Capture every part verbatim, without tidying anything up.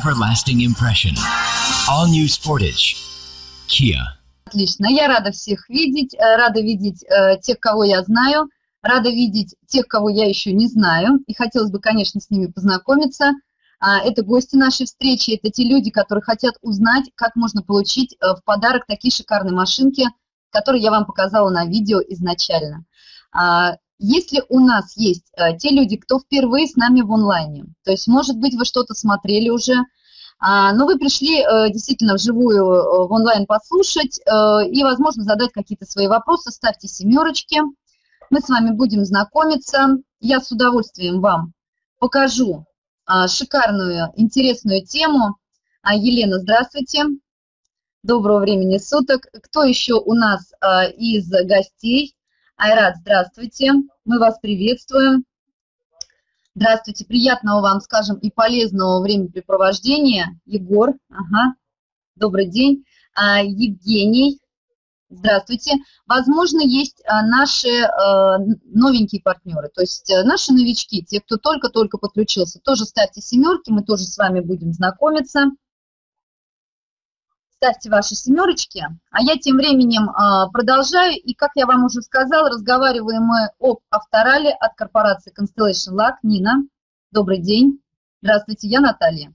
everlasting impression. All new Sportage. Kia. Отлично. Я рада всех видеть, рада видеть э, тех, кого я знаю, рада видеть тех, кого я еще не знаю. И хотелось бы, конечно, с ними познакомиться. А, это гости нашей встречи, это те люди, которые хотят узнать, как можно получить э, в подарок такие шикарные машинки, которые я вам показала на видео изначально. А, если у нас есть э, те люди, кто впервые с нами в онлайне, то есть, может быть, вы что-то смотрели уже, а, но вы пришли э, действительно вживую э, в онлайн послушать э, и, возможно, задать какие-то свои вопросы, ставьте семерочки. Мы с вами будем знакомиться. Я с удовольствием вам покажу а, шикарную, интересную тему. А, Елена, здравствуйте. Доброго времени суток. Кто еще у нас а, из гостей? Айрат, здравствуйте. Мы вас приветствуем. Здравствуйте. Приятного вам, скажем, и полезного времяпрепровождения. Егор, ага. Добрый день. А, Евгений, здравствуйте. Возможно, есть а, наши а, новенькие партнеры, то есть а, наши новички, те, кто только-только подключился. Тоже ставьте семерки, мы тоже с вами будем знакомиться. Ставьте ваши семерочки, а я тем временем а, продолжаю. И, как я вам уже сказала, разговариваем мы об авторале от корпорации Constellation Luck. Нина, добрый день. Здравствуйте, я Наталья.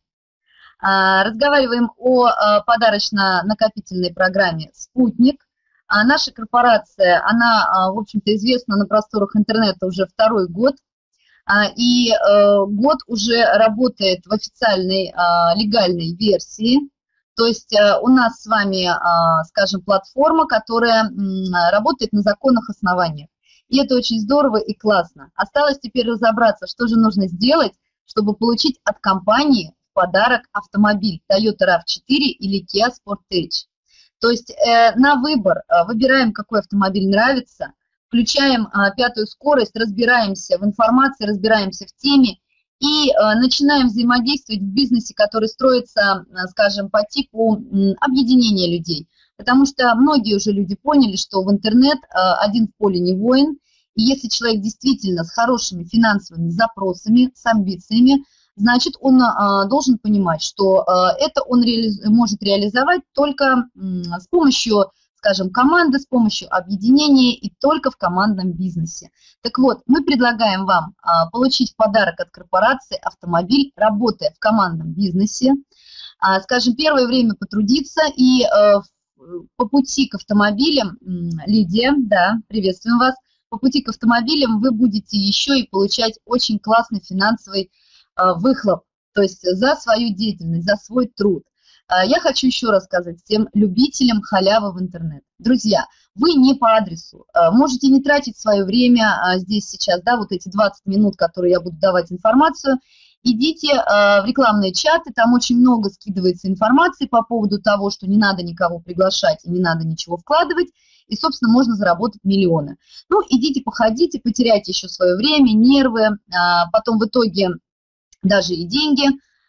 А, разговариваем о а, подарочно-накопительной программе «Спутник». А, наша корпорация, она, а, в общем-то, известна на просторах интернета уже второй год. А, и а, год уже работает в официальной а, легальной версии. То есть у нас с вами, скажем, платформа, которая работает на законных основаниях. И это очень здорово и классно. Осталось теперь разобраться, что же нужно сделать, чтобы получить от компании в подарок автомобиль Toyota рав четыре или Kia Sportage. То есть на выбор выбираем, какой автомобиль нравится, включаем пятую скорость, разбираемся в информации, разбираемся в теме, и э, начинаем взаимодействовать в бизнесе, который строится, э, скажем, по типу э, объединения людей. Потому что многие уже люди поняли, что в интернет э, один в поле не воин. И если человек действительно с хорошими финансовыми запросами, с амбициями, значит, он э, должен понимать, что э, это он реали- может реализовать только э, с помощью, скажем, команды, с помощью объединения и только в командном бизнесе. Так вот, мы предлагаем вам а, получить в подарок от корпорации автомобиль, работая в командном бизнесе, а, скажем, первое время потрудиться и а, по пути к автомобилям, Лидия, да, приветствуем вас, по пути к автомобилям вы будете еще и получать очень классный финансовый а, выхлоп, то есть за свою деятельность, за свой труд. Я хочу еще раз сказать всем любителям халявы в интернет. Друзья, вы не по адресу. Можете не тратить свое время здесь сейчас, да, вот эти двадцать минут, которые я буду давать информацию. Идите в рекламные чаты, там очень много скидывается информации по поводу того, что не надо никого приглашать и не надо ничего вкладывать. И, собственно, можно заработать миллионы. Ну, идите, походите, потеряйте еще свое время, нервы, потом в итоге даже и деньги.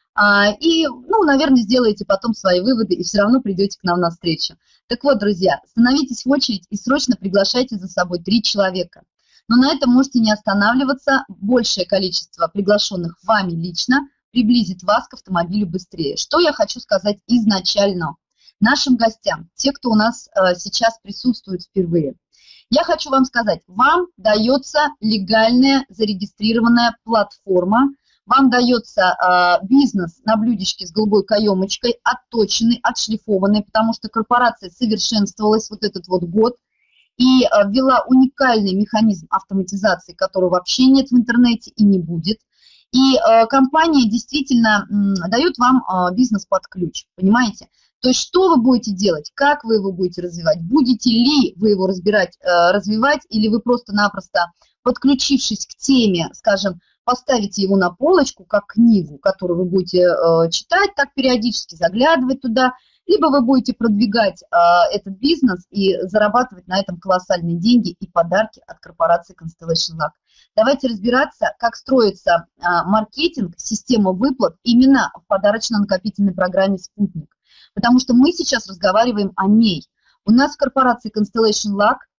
И, ну, наверное, сделаете потом свои выводы и все равно придете к нам на встречу. Так вот, друзья, становитесь в очередь и срочно приглашайте за собой три человека. Но на этом можете не останавливаться. Большее количество приглашенных вами лично приблизит вас к автомобилю быстрее. Что я хочу сказать изначально нашим гостям, те, кто у нас сейчас присутствует впервые. Я хочу вам сказать, вам дается легальная зарегистрированная платформа, вам дается э, бизнес на блюдечке с голубой каемочкой, отточенный, отшлифованный, потому что корпорация совершенствовалась вот этот вот год и э, ввела уникальный механизм автоматизации, которого вообще нет в интернете и не будет. И э, компания действительно э, дает вам э, бизнес под ключ, понимаете? То есть что вы будете делать, как вы его будете развивать, будете ли вы его разбирать, э, развивать, или вы просто-напросто, подключившись к теме, скажем, поставите его на полочку, как книгу, которую вы будете э, читать, так периодически заглядывать туда, либо вы будете продвигать э, этот бизнес и зарабатывать на этом колоссальные деньги и подарки от корпорации Constellation Luck. Давайте разбираться, как строится э, маркетинг, система выплат именно в подарочно-накопительной программе «Спутник». Потому что мы сейчас разговариваем о ней. У нас в корпорации Constellation Luck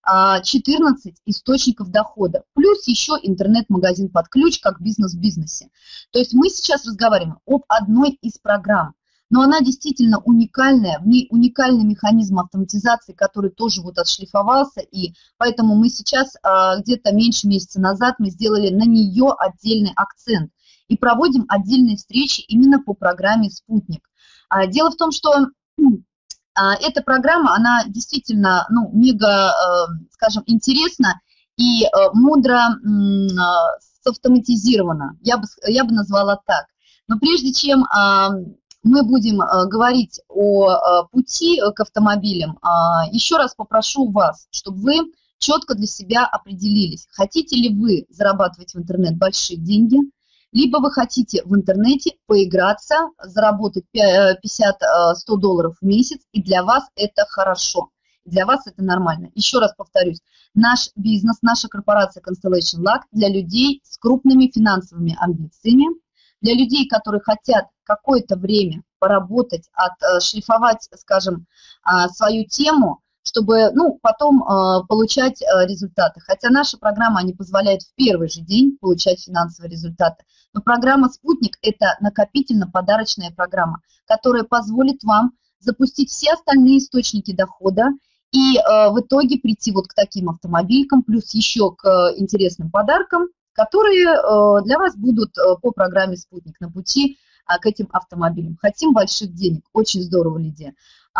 четырнадцать источников дохода, плюс еще интернет-магазин под ключ, как бизнес в бизнесе. То есть мы сейчас разговариваем об одной из программ, но она действительно уникальная, в ней уникальный механизм автоматизации, который тоже вот отшлифовался, и поэтому мы сейчас где-то меньше месяца назад мы сделали на нее отдельный акцент и проводим отдельные встречи именно по программе «Спутник». Дело в том, что эта программа, она действительно, ну, мега, скажем, интересна и мудро автоматизирована, я бы, я бы назвала так. Но прежде чем мы будем говорить о пути к автомобилям, еще раз попрошу вас, чтобы вы четко для себя определились, хотите ли вы зарабатывать в интернет большие деньги, либо вы хотите в интернете поиграться, заработать пятьдесят-сто долларов в месяц, и для вас это хорошо, для вас это нормально. Еще раз повторюсь, наш бизнес, наша корпорация Constellation Luck для людей с крупными финансовыми амбициями, для людей, которые хотят какое-то время поработать, отшлифовать, скажем, свою тему, чтобы, ну, потом э, получать э, результаты. Хотя наша программа не позволяет в первый же день получать финансовые результаты. Но программа «Спутник» – это накопительно-подарочная программа, которая позволит вам запустить все остальные источники дохода и э, в итоге прийти вот к таким автомобилькам, плюс еще к э, интересным подаркам, которые э, для вас будут э, по программе «Спутник» на пути э, к этим автомобилям. Хотим больших денег. Очень здорово, Лидия.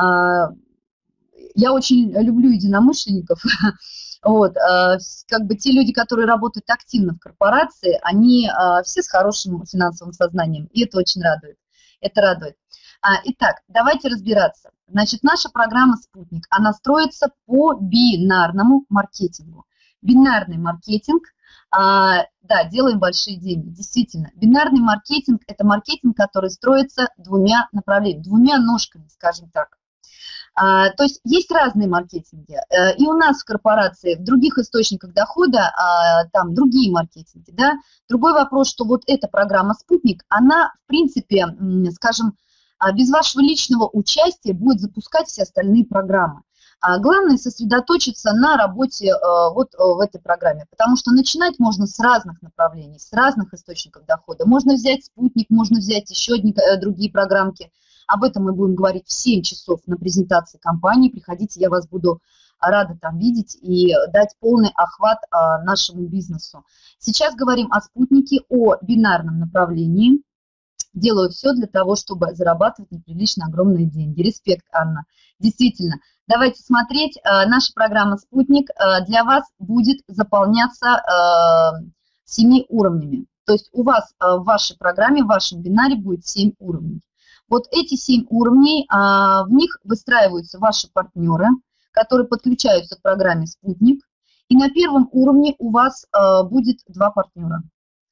Я очень люблю единомышленников. Вот, как бы те люди, которые работают активно в корпорации, они все с хорошим финансовым сознанием, и это очень радует. Это радует. Итак, давайте разбираться. Значит, наша программа «Спутник», она строится по бинарному маркетингу. Бинарный маркетинг, да, делаем большие деньги, действительно. Бинарный маркетинг – это маркетинг, который строится двумя направлениями, двумя ножками, скажем так. А, то есть есть разные маркетинги, и у нас в корпорации, в других источниках дохода, а, там другие маркетинги, да. Другой вопрос, что вот эта программа «Спутник», она, в принципе, скажем, без вашего личного участия будет запускать все остальные программы. А главное сосредоточиться на работе а, вот в этой программе, потому что начинать можно с разных направлений, с разных источников дохода. Можно взять «Спутник», можно взять еще одни, другие программки. Об этом мы будем говорить в семь часов на презентации компании. Приходите, я вас буду рада там видеть и дать полный охват а, нашему бизнесу. Сейчас говорим о «Спутнике», о бинарном направлении. Делаю все для того, чтобы зарабатывать неприлично огромные деньги. Респект, Анна. Действительно. Давайте смотреть. А, наша программа «Спутник» а, для вас будет заполняться а, семи уровнями. То есть у вас а, в вашей программе, в вашем бинаре будет семь уровней. Вот эти семь уровней, в них выстраиваются ваши партнеры, которые подключаются к программе «Спутник». И на первом уровне у вас будет два партнера.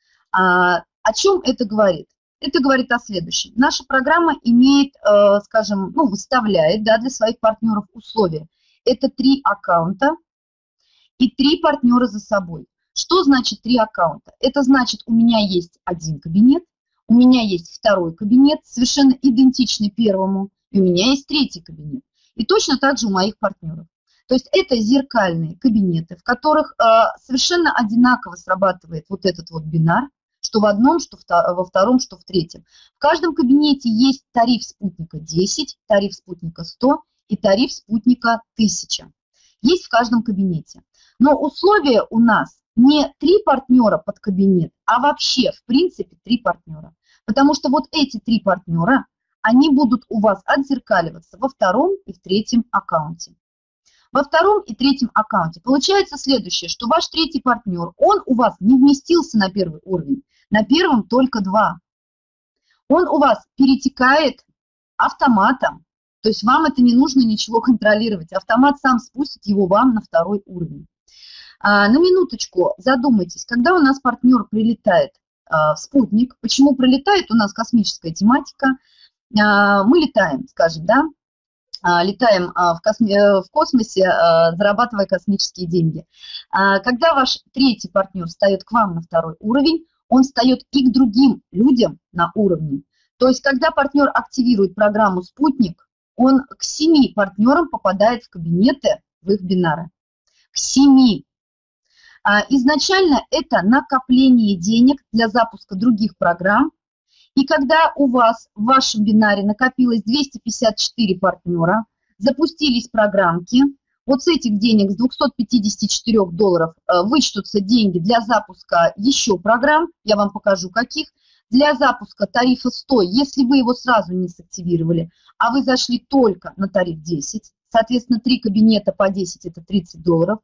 О чем это говорит? Это говорит о следующем. Наша программа имеет, скажем, ну, выставляет, да, для своих партнеров условия. Это три аккаунта и три партнера за собой. Что значит три аккаунта? Это значит, у меня есть один кабинет, у меня есть второй кабинет, совершенно идентичный первому, и у меня есть третий кабинет. И точно так же у моих партнеров. То есть это зеркальные кабинеты, в которых э, совершенно одинаково срабатывает вот этот вот бинар, что в одном, что во втором, что в третьем. В каждом кабинете есть тариф спутника десять, тариф спутника сто и тариф спутника тысяча. Есть в каждом кабинете. Но условия у нас не три партнера под кабинет, а вообще, в принципе, три партнера. Потому что вот эти три партнера, они будут у вас отзеркаливаться во втором и в третьем аккаунте. Во втором и третьем аккаунте получается следующее, что ваш третий партнер, он у вас не вместился на первый уровень, на первом только два. Он у вас перетекает автоматом, то есть вам это не нужно ничего контролировать, автомат сам спустит его вам на второй уровень. А, на минуточку задумайтесь, когда у нас партнер прилетает а, в спутник, почему прилетает, у нас космическая тематика, а, мы летаем, скажем, да, а, летаем а, в, косме, в космосе, а, зарабатывая космические деньги. А, когда ваш третий партнер встает к вам на второй уровень, он встает и к другим людям на уровне. То есть, когда партнер активирует программу «Спутник», он к семи партнерам попадает в кабинеты в их бинары. К семи. Изначально это накопление денег для запуска других программ. И когда у вас в вашем бинаре накопилось двести пятьдесят четыре партнера, запустились программки, вот с этих денег, с двухсот пятидесяти четырёх долларов, вычтутся деньги для запуска еще программ, я вам покажу каких, для запуска тарифа сто, если вы его сразу не сактивировали, а вы зашли только на тариф десять, соответственно, три кабинета по десять – это тридцать долларов,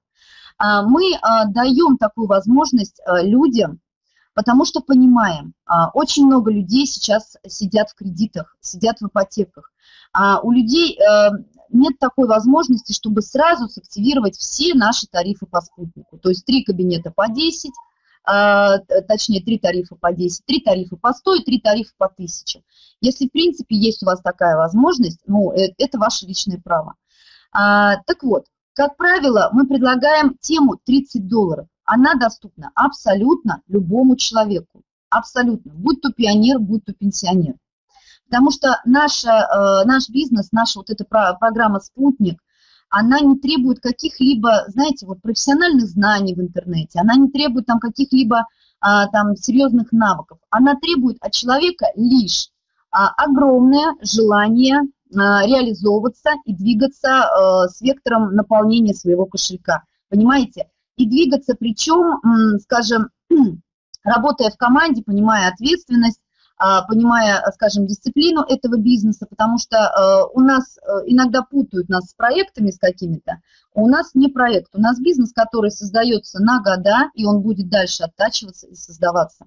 мы даем такую возможность людям, потому что понимаем, очень много людей сейчас сидят в кредитах, сидят в ипотеках. У людей нет такой возможности, чтобы сразу сактивировать все наши тарифы по спутнику. То есть три кабинета по десять, точнее три тарифа по десять, три тарифа по сто и три тарифа по тысяче. Если в принципе есть у вас такая возможность, ну, это ваше личное право. Так вот, как правило, мы предлагаем тему тридцать долларов. Она доступна абсолютно любому человеку. Абсолютно. Будь то пионер, будь то пенсионер. Потому что наша, наш бизнес, наша вот эта программа «Спутник», она не требует каких-либо, знаете, вот профессиональных знаний в интернете, она не требует там каких-либо там серьезных навыков. Она требует от человека лишь огромное желание реализовываться и двигаться с вектором наполнения своего кошелька. Понимаете? И двигаться, причем, скажем, работая в команде, понимая ответственность, понимая, скажем, дисциплину этого бизнеса, потому что у нас иногда путают нас с проектами с какими-то. У нас не проект, у нас бизнес, который создается на года, и он будет дальше оттачиваться и создаваться.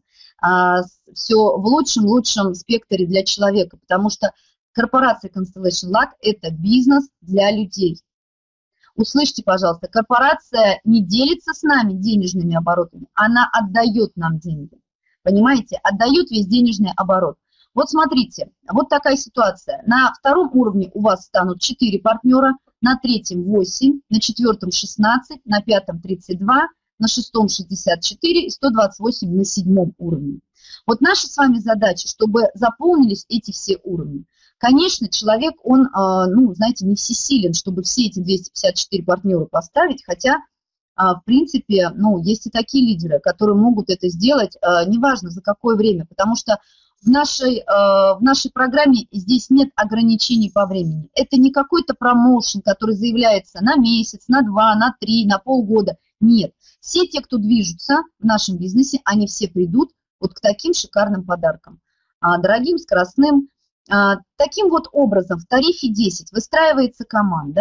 Все в лучшем-лучшем спектре для человека, потому что корпорация Constellation Luck – это бизнес для людей. Услышьте, пожалуйста, корпорация не делится с нами денежными оборотами, она отдает нам деньги. Понимаете, отдает весь денежный оборот. Вот смотрите, вот такая ситуация. На втором уровне у вас станут четыре партнера, на третьем восемь, на четвертом шестнадцать, на пятом тридцать два, на шестом шестьдесят четыре и сто двадцать восемь на седьмом уровне. Вот наша с вами задача, чтобы заполнились эти все уровни. Конечно, человек, он, ну, знаете, не всесилен, чтобы все эти двести пятьдесят четыре партнера поставить, хотя, в принципе, ну, есть и такие лидеры, которые могут это сделать, неважно за какое время, потому что в нашей, в нашей программе здесь нет ограничений по времени. Это не какой-то промоушен, который заявляется на месяц, на два, на три, на полгода. Нет. Все те, кто движутся в нашем бизнесе, они все придут вот к таким шикарным подаркам. Дорогим, скоростным. Таким вот образом в тарифе десять выстраивается команда,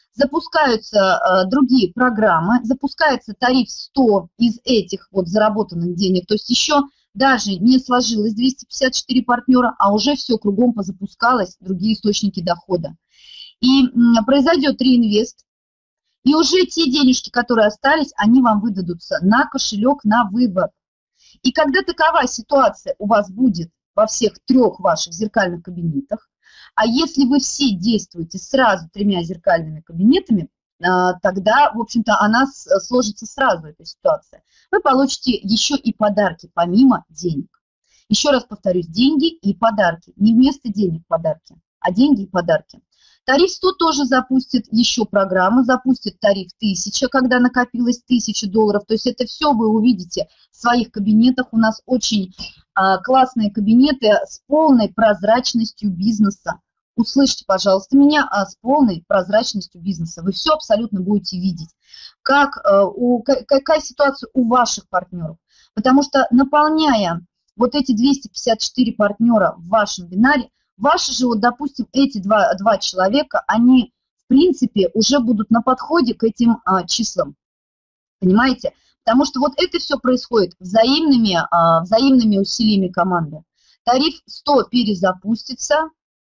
запускаются другие программы, запускается тариф сто из этих вот заработанных денег, то есть еще даже не сложилось двести пятьдесят четыре партнера, а уже все кругом позапускалось, другие источники дохода. И произойдет реинвест, и уже те денежки, которые остались, они вам выдадутся на кошелек, на вывод. И когда такова ситуация у вас будет во всех трех ваших зеркальных кабинетах, а если вы все действуете сразу тремя зеркальными кабинетами, тогда, в общем-то, она сложится сразу, эта ситуация. Вы получите еще и подарки, помимо денег. Еще раз повторюсь, деньги и подарки. Не вместо денег подарки, а деньги и подарки. Тариф сто тоже запустит еще программу, запустит тариф тысяча, когда накопилось тысяча долларов. То есть это все вы увидите в своих кабинетах. У нас очень а, классные кабинеты с полной прозрачностью бизнеса. Услышьте, пожалуйста, меня а, с полной прозрачностью бизнеса. Вы все абсолютно будете видеть, как, а, у, какая ситуация у ваших партнеров. Потому что наполняя вот эти двести пятьдесят четыре партнера в вашем бинаре, ваши же, вот, допустим, эти два, два человека, они, в принципе, уже будут на подходе к этим а, числам. Понимаете? Потому что вот это все происходит взаимными, а, взаимными усилиями команды. Тариф сто перезапустится,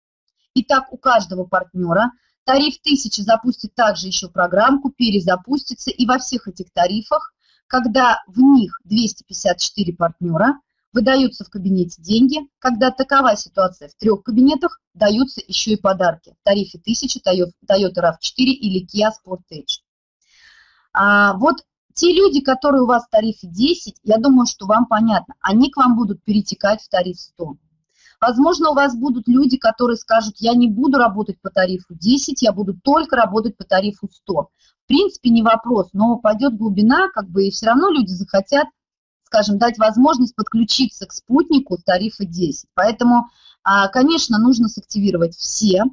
и так у каждого партнера. Тариф тысяча запустит также еще программку, перезапустится. И во всех этих тарифах, когда в них двести пятьдесят четыре партнера, выдаются в кабинете деньги, когда такова ситуация в трех кабинетах, даются еще и подарки. В тарифе тысяча Toyota рав четыре или Kia Sportage. А вот те люди, которые у вас в тарифе десять, я думаю, что вам понятно, они к вам будут перетекать в тариф сто. Возможно, у вас будут люди, которые скажут, я не буду работать по тарифу десять, я буду только работать по тарифу сто. В принципе, не вопрос, но пойдет глубина, как бы, и все равно люди захотят, скажем, дать возможность подключиться к спутнику тарифа десять. Поэтому, конечно, нужно сактивировать все.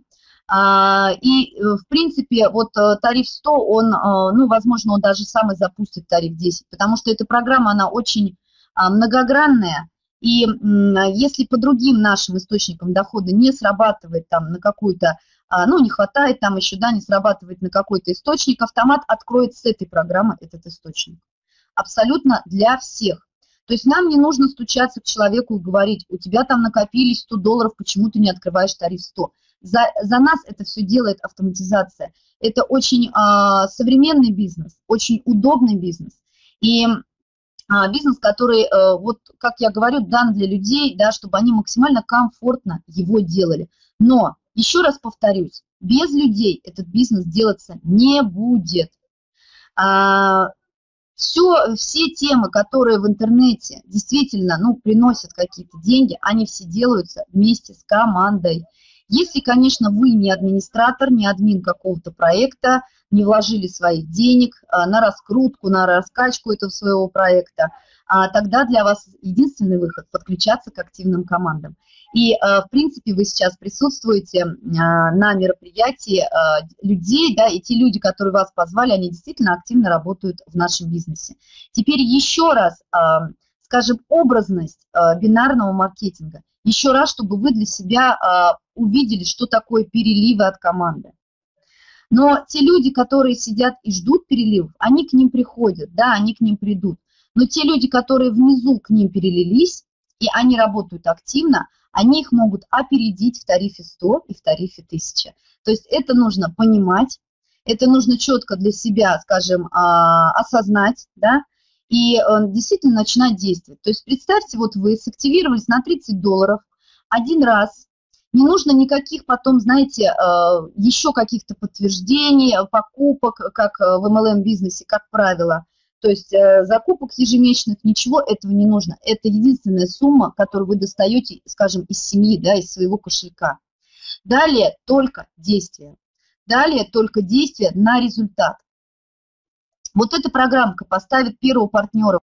И, в принципе, вот тариф сто, он, ну, возможно, он даже сам и запустит тариф десять, потому что эта программа, она очень многогранная. И если по другим нашим источникам дохода не срабатывает там на какую-то, ну, не хватает там еще, да, не срабатывает на какой-то источник, автомат откроет с этой программы этот источник. Абсолютно для всех. То есть нам не нужно стучаться к человеку и говорить: у тебя там накопились сто долларов, почему ты не открываешь тариф сто? За, за нас это все делает автоматизация. Это очень а, современный бизнес, очень удобный бизнес. И а, бизнес, который, а, вот как я говорю, дан для людей, да, чтобы они максимально комфортно его делали. Но, еще раз повторюсь, без людей этот бизнес делаться не будет. А, Все, все темы, которые в интернете действительно, ну, приносят какие-то деньги, они все делаются вместе с командой. Если, конечно, вы не администратор, не админ какого-то проекта, не вложили своих денег на раскрутку, на раскачку этого своего проекта, тогда для вас единственный выход – подключаться к активным командам. И, в принципе, вы сейчас присутствуете на мероприятии людей, да, и те люди, которые вас позвали, они действительно активно работают в нашем бизнесе. Теперь еще раз, скажем, образность бинарного маркетинга. Еще раз, чтобы вы для себя увидели, что такое переливы от команды. Но те люди, которые сидят и ждут переливов, они к ним приходят, да, они к ним придут. Но те люди, которые внизу к ним перелились, и они работают активно, они их могут опередить в тарифе сто и в тарифе тысяча. То есть это нужно понимать, это нужно четко для себя, скажем, осознать, да, и действительно начинать действовать. То есть представьте, вот вы сактивировались на тридцать долларов один раз, не нужно никаких потом, знаете, еще каких-то подтверждений, покупок, как в эм эл эм-бизнесе, как правило. То есть закупок ежемесячных, ничего этого не нужно. Это единственная сумма, которую вы достаете, скажем, из семьи, да, из своего кошелька. Далее только действие. Далее только действие на результат. Вот эта программка поставит первого партнера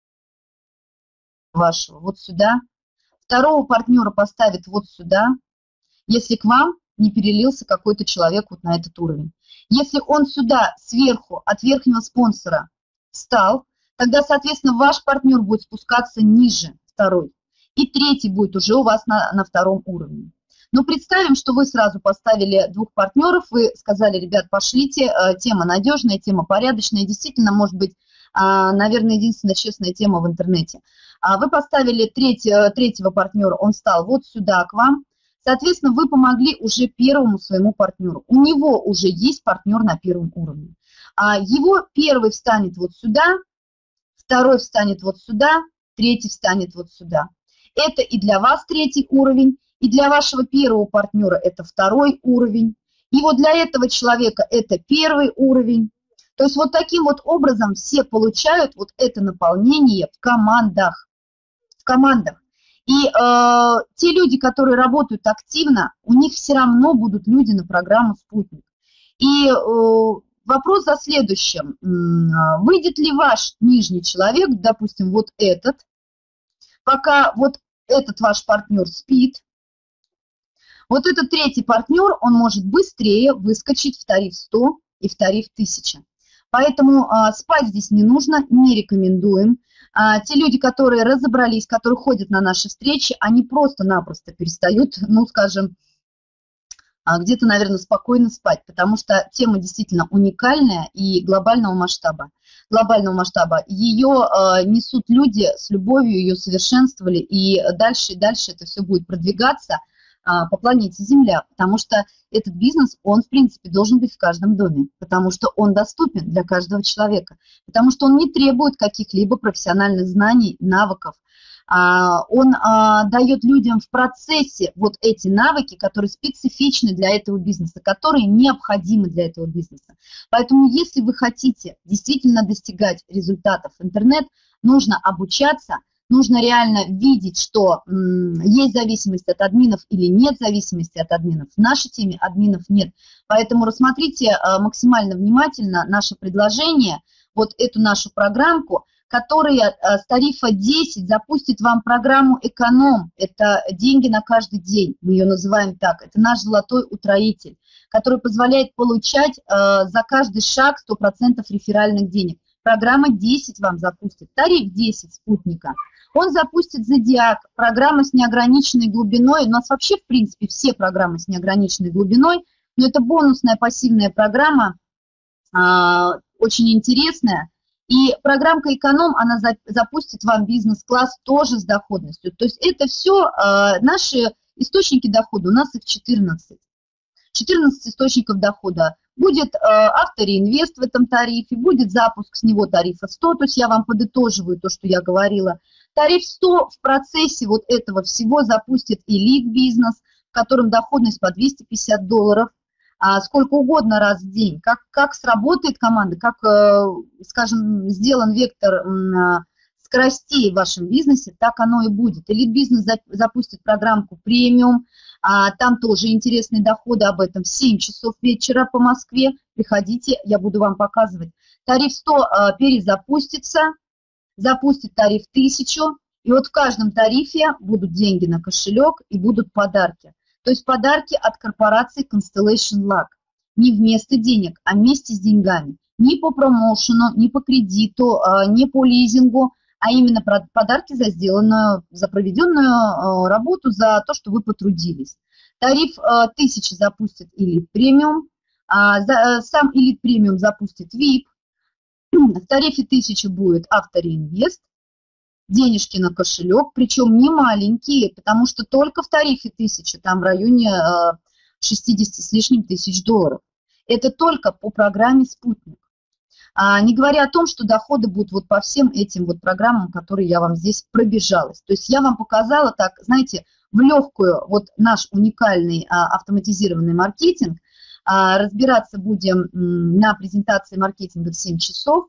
вашего вот сюда, второго партнера поставит вот сюда, если к вам не перелился какой-то человек вот на этот уровень. Если он сюда сверху от верхнего спонсора встал, тогда, соответственно, ваш партнер будет спускаться ниже, второй. И третий будет уже у вас на, на втором уровне. Но представим, что вы сразу поставили двух партнеров, вы сказали: ребят, пошлите, тема надежная, тема порядочная, действительно, может быть, наверное, единственная честная тема в интернете. Вы поставили третьего, третьего партнера, он стал вот сюда к вам. Соответственно, вы помогли уже первому своему партнеру. У него уже есть партнер на первом уровне. Его первый встанет вот сюда, второй встанет вот сюда, третий встанет вот сюда. Это и для вас третий уровень, и для вашего первого партнера это второй уровень. И вот для этого человека это первый уровень. То есть вот таким вот образом все получают вот это наполнение в командах. В командах. И э, те люди, которые работают активно, у них все равно будут люди на программу «Спутник». И э, вопрос за следующим. Выйдет ли ваш нижний человек, допустим, вот этот, пока вот этот ваш партнер спит, вот этот третий партнер, он может быстрее выскочить в тариф сто и в тариф тысяча. Поэтому а, спать здесь не нужно, не рекомендуем. А, те люди, которые разобрались, которые ходят на наши встречи, они просто-напросто перестают, ну, скажем, а, где-то, наверное, спокойно спать, потому что тема действительно уникальная и глобального масштаба. Глобального масштаба. Ее а, несут люди с любовью, ее совершенствовали, и дальше и дальше это все будет продвигаться по планете Земля, потому что этот бизнес, он, в принципе, должен быть в каждом доме, потому что он доступен для каждого человека, потому что он не требует каких-либо профессиональных знаний, навыков. Он дает людям в процессе вот эти навыки, которые специфичны для этого бизнеса, которые необходимы для этого бизнеса. Поэтому, если вы хотите действительно достигать результатов в интернет, нужно обучаться, нужно реально видеть, что м, есть зависимость от админов или нет зависимости от админов. В нашей теме админов нет. Поэтому рассмотрите э, максимально внимательно наше предложение, вот эту нашу программку, которая э, с тарифа десять запустит вам программу «Эконом». Это деньги на каждый день, мы ее называем так. Это наш золотой утроитель, который позволяет получать э, за каждый шаг сто процентов реферальных денег. Программа десять вам запустит, тариф десять спутника. Он запустит «Зодиак», программа с неограниченной глубиной. У нас вообще, в принципе, все программы с неограниченной глубиной, но это бонусная пассивная программа, э, очень интересная. И программка «Эконом», она за, запустит вам бизнес-класс тоже с доходностью. То есть это все э, наши источники дохода, у нас их четырнадцать. четырнадцать источников дохода. Будет э, автореинвест в этом тарифе, будет запуск с него тарифа сто, то есть я вам подытоживаю то, что я говорила. Тариф сто в процессе вот этого всего запустит элит-бизнес, в котором доходность по двести пятьдесят долларов. А сколько угодно раз в день, как, как сработает команда, как, скажем, сделан вектор скоростей в вашем бизнесе, так оно и будет. Элит-бизнес запустит программку премиум, а там тоже интересные доходы, об этом в семь часов вечера по Москве. Приходите, я буду вам показывать. Тариф сто перезапустится, запустит тариф тысячу, и вот в каждом тарифе будут деньги на кошелек и будут подарки. То есть подарки от корпорации Constellation Luck. Не вместо денег, а вместе с деньгами. Не по промоушену, не по кредиту, не по лизингу, а именно подарки за сделанную, за проведенную работу, за то, что вы потрудились. Тариф тысяча запустит Elite Premium, сам Elite Premium запустит ви ай пи. В тарифе тысяча будет автореинвест. Денежки на кошелек, причем не маленькие, потому что только в тарифе тысяча, там в районе шестидесяти с лишним тысяч долларов. Это только по программе «Спутник». А не говоря о том, что доходы будут вот по всем этим вот программам, которые я вам здесь пробежалась. То есть я вам показала так, знаете, в легкую вот наш уникальный а, автоматизированный маркетинг. А, разбираться будем на презентации маркетинга в семь часов.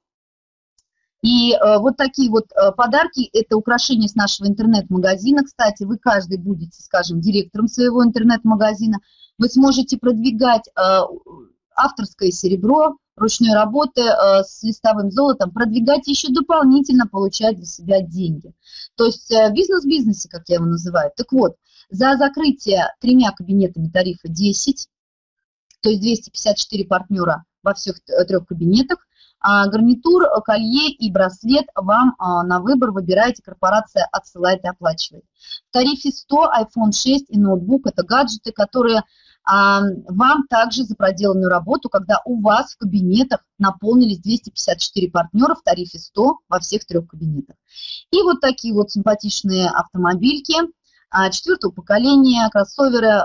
И э, вот такие вот э, подарки, это украшения с нашего интернет-магазина. Кстати, вы каждый будете, скажем, директором своего интернет-магазина. Вы сможете продвигать э, авторское серебро, ручной работы э, с листовым золотом, продвигать еще дополнительно, получать для себя деньги. То есть э, бизнес в бизнесе, как я его называю. Так вот, за закрытие тремя кабинетами тарифа десять, то есть двести пятьдесят четыре партнера во всех трех кабинетах, гарнитур, колье и браслет вам на выбор выбираете, корпорация отсылает и оплачивает. В тарифе сто айфон шесть и ноутбук – это гаджеты, которые вам также за проделанную работу, когда у вас в кабинетах наполнились двести пятьдесят четыре партнера в тарифе сто во всех трех кабинетах. И вот такие вот симпатичные автомобильки четвертого поколения, кроссоверы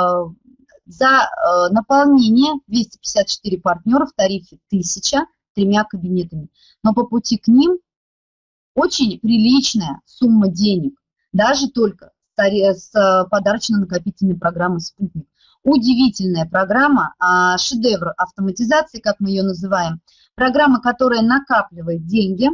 за наполнение двести пятьдесят четыре партнера в тарифе тысяча тремя кабинетами. Но по пути к ним очень приличная сумма денег, даже только с подарочно-накопительной программой «Спутник». Удивительная программа, шедевр автоматизации, как мы ее называем. Программа, которая накапливает деньги.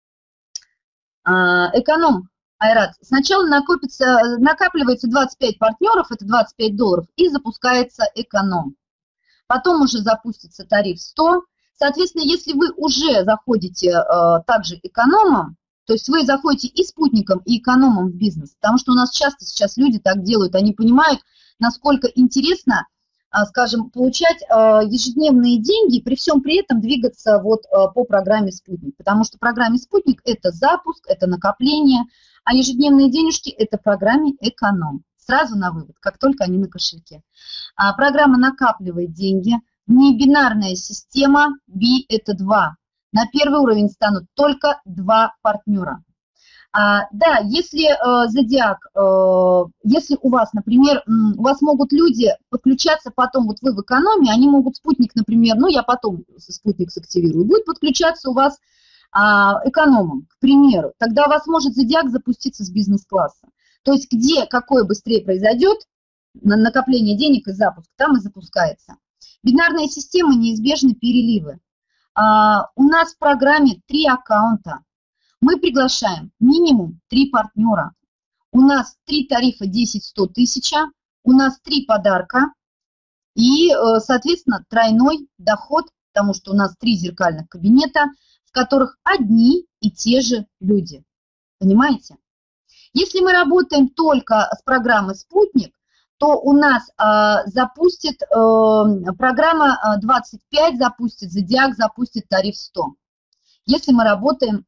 Эконом, Айрат. Сначала накопится, накапливается двадцать пять партнеров, это двадцать пять долларов, и запускается эконом. Потом уже запустится тариф сто. Соответственно, если вы уже заходите э, также экономом, то есть вы заходите и спутником, и экономом в бизнес, потому что у нас часто сейчас люди так делают, они понимают, насколько интересно, э, скажем, получать э, ежедневные деньги, при всем при этом двигаться вот э, по программе «Спутник», потому что в программе «Спутник» это запуск, это накопление, а ежедневные денежки это в программе «Эконом». Сразу на вывод, как только они на кошельке. А программа накапливает деньги. Не бинарная система, би это два. На первый уровень станут только два партнера. А, да, если э, Зодиак, э, если у вас, например, у вас могут люди подключаться потом, вот вы в экономе, они могут спутник, например, ну я потом спутник сактивирую, будет подключаться у вас э, экономом, к примеру. Тогда у вас может Зодиак запуститься с бизнес-класса. То есть где, какое быстрее произойдет накопление денег и запуск, там и запускается. Бинарная система, неизбежны переливы. А, у нас в программе три аккаунта. Мы приглашаем минимум три партнера. У нас три тарифа десять, сто, тысяча, у нас три подарка и, соответственно, тройной доход, потому что у нас три зеркальных кабинета, в которых одни и те же люди. Понимаете? Если мы работаем только с программой «Спутник», то у нас э, запустит э, программа двадцать пять, запустит «Зодиак», запустит тариф сто. Если мы работаем,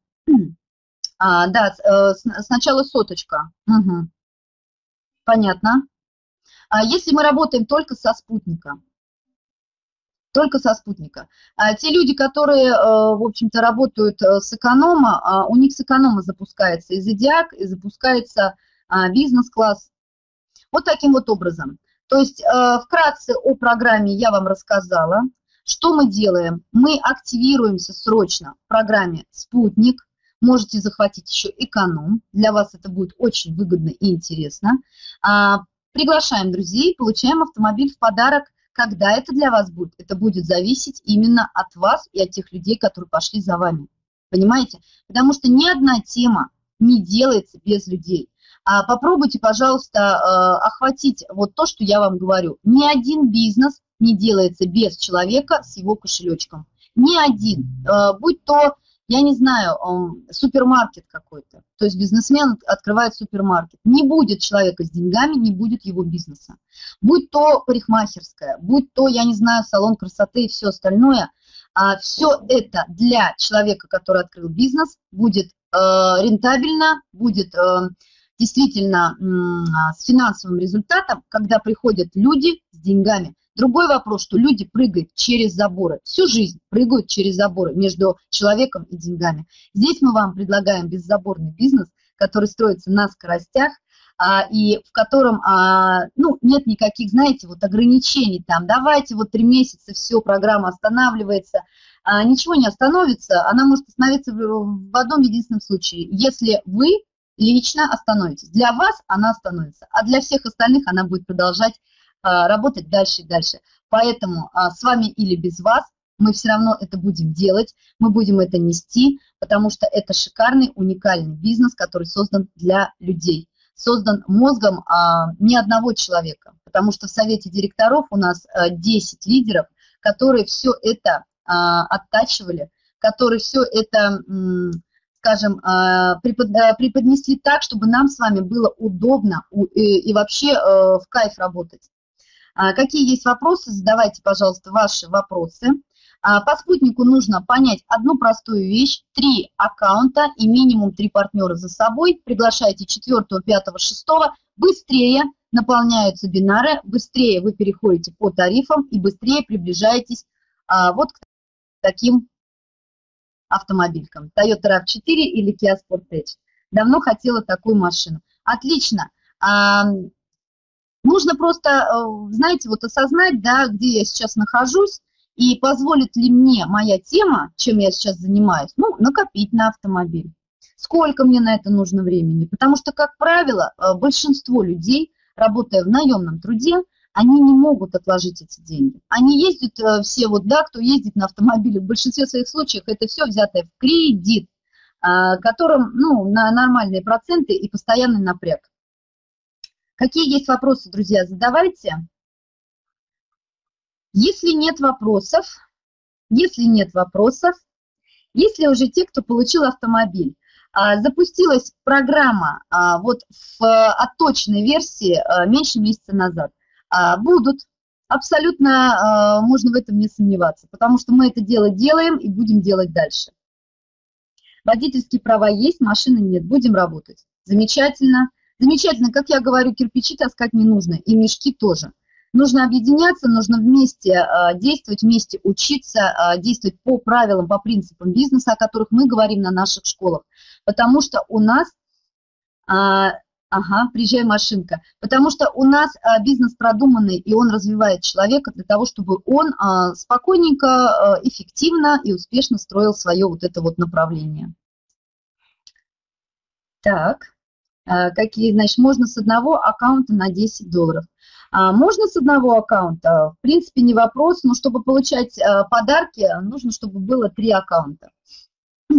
а, да, э, сначала соточка, угу. Понятно. А если мы работаем только со «Спутника», только со «Спутника». А те люди, которые, в общем-то, работают с эконома, у них с эконома запускается и «Зодиак», и запускается бизнес-класс. Вот таким вот образом. То есть вкратце о программе я вам рассказала. Что мы делаем? Мы активируемся срочно в программе «Спутник». Можете захватить еще эконом. Для вас это будет очень выгодно и интересно. Приглашаем друзей, получаем автомобиль в подарок. Когда это для вас будет? Это будет зависеть именно от вас и от тех людей, которые пошли за вами. Понимаете? Потому что ни одна тема не делается без людей. А попробуйте, пожалуйста, охватить вот то, что я вам говорю. Ни один бизнес не делается без человека с его кошелечком. Ни один. Будь то, я не знаю, супермаркет какой-то. То есть бизнесмен открывает супермаркет. Не будет человека с деньгами, не будет его бизнеса. Будь то парикмахерская, будь то, я не знаю, салон красоты и все остальное. Все это для человека, который открыл бизнес, будет рентабельно, будет действительно с финансовым результатом, когда приходят люди с деньгами. Другой вопрос, что люди прыгают через заборы, всю жизнь прыгают через заборы между человеком и деньгами. Здесь мы вам предлагаем беззаборный бизнес, который строится на скоростях, а, и в котором а, ну, нет никаких, знаете, вот ограничений там, давайте вот три месяца, все, программа останавливается. А, ничего не остановится, она может остановиться в, в одном единственном случае, если вы лично остановитесь. Для вас она остановится, а для всех остальных она будет продолжать работать дальше и дальше. Поэтому а, с вами или без вас мы все равно это будем делать, мы будем это нести, потому что это шикарный, уникальный бизнес, который создан для людей, создан мозгом а, ни одного человека, потому что в совете директоров у нас а, десять лидеров, которые все это а, оттачивали, которые все это, м, скажем, а, препод, а, преподнесли так, чтобы нам с вами было удобно и, и вообще а, в кайф работать. Какие есть вопросы? Задавайте, пожалуйста, ваши вопросы. По спутнику нужно понять одну простую вещь. Три аккаунта и минимум три партнера за собой. Приглашайте четвёртого, пятого, шестого. Быстрее наполняются бинары, быстрее вы переходите по тарифам и быстрее приближаетесь вот к таким автомобилькам. Toyota рав четыре или Kia Sportage. Давно хотела такую машину. Отлично. Нужно просто, знаете, вот осознать, да, где я сейчас нахожусь, и позволит ли мне моя тема, чем я сейчас занимаюсь, ну, накопить на автомобиль. Сколько мне на это нужно времени? Потому что, как правило, большинство людей, работая в наемном труде, они не могут отложить эти деньги. Они ездят все, вот, да, кто ездит на автомобиле, в большинстве своих случаев это все взятое в кредит, которым, ну, на нормальные проценты и постоянный напряг. Какие есть вопросы, друзья, задавайте. Если нет вопросов, если нет вопросов, если уже те, кто получил автомобиль, запустилась программа вот в отточенной версии меньше месяца назад, будут, абсолютно можно в этом не сомневаться, потому что мы это дело делаем и будем делать дальше. Водительские права есть, машины нет, будем работать. Замечательно. Замечательно, как я говорю, кирпичи таскать не нужно, и мешки тоже. Нужно объединяться, нужно вместе действовать, вместе учиться, действовать по правилам, по принципам бизнеса, о которых мы говорим на наших школах. Потому что у нас, ага, приезжай, машинка, потому что у нас бизнес продуманный, и он развивает человека для того, чтобы он спокойненько, эффективно и успешно строил свое вот это вот направление. Так. Какие, значит, можно с одного аккаунта на десять долларов. Можно с одного аккаунта, в принципе, не вопрос, но чтобы получать подарки, нужно, чтобы было три аккаунта.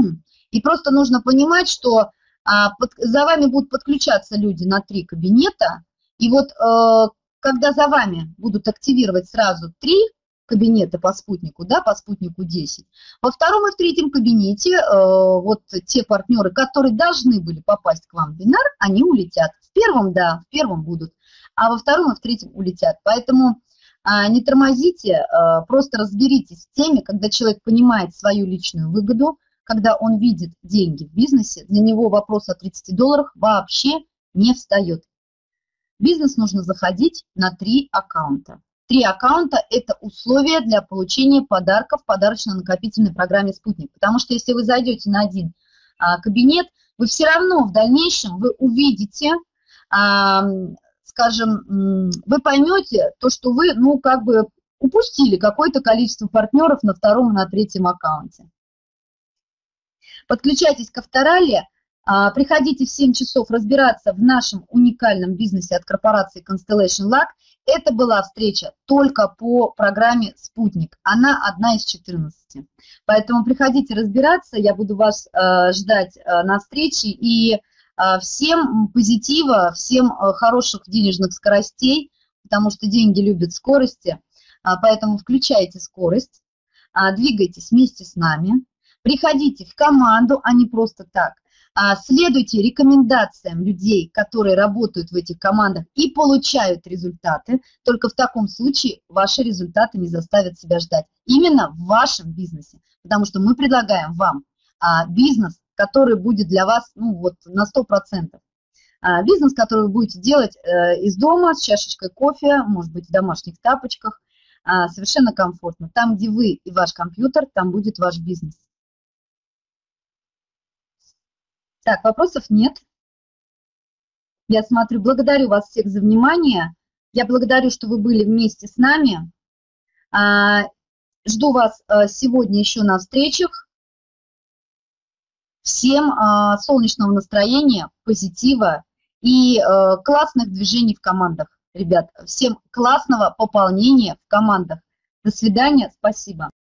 И просто нужно понимать, что а, под, за вами будут подключаться люди на три кабинета, и вот э, когда за вами будут активировать сразу три кабинета по спутнику, да, по спутнику десять, во втором и в третьем кабинете э, вот те партнеры, которые должны были попасть к вам в вебинар, они улетят. В первом, да, в первом будут, а во втором и в третьем улетят. Поэтому а, не тормозите, а, просто разберитесь с теми, когда человек понимает свою личную выгоду, когда он видит деньги в бизнесе, для него вопрос о тридцати долларах вообще не встает. В бизнес нужно заходить на три аккаунта. Три аккаунта – это условие для получения подарков в подарочно-накопительной программе «Спутник». Потому что если вы зайдете на один а, кабинет, вы все равно в дальнейшем вы увидите, а, скажем, вы поймете то, что вы, ну, как бы упустили какое-то количество партнеров на втором и на третьем аккаунте. Подключайтесь к Авторале. Приходите в семь часов разбираться в нашем уникальном бизнесе от корпорации Constellation Luck. Это была встреча только по программе «Спутник». Она одна из четырнадцати. Поэтому приходите разбираться, я буду вас э, ждать э, на встрече. И э, всем позитива, всем э, хороших денежных скоростей, потому что деньги любят скорости. Э, поэтому включайте скорость, э, двигайтесь вместе с нами, приходите в команду, а не просто так. Следуйте рекомендациям людей, которые работают в этих командах и получают результаты. Только в таком случае ваши результаты не заставят себя ждать. Именно в вашем бизнесе. Потому что мы предлагаем вам бизнес, который будет для вас, ну, вот, на сто процентов. Бизнес, который вы будете делать из дома с чашечкой кофе, может быть, в домашних тапочках. Совершенно комфортно. Там, где вы и ваш компьютер, там будет ваш бизнес. Так, вопросов нет. Я смотрю, благодарю вас всех за внимание. Я благодарю, что вы были вместе с нами. Жду вас сегодня еще на встречах. Всем солнечного настроения, позитива и классных движений в командах. Ребят, всем классного пополнения в командах. До свидания, спасибо.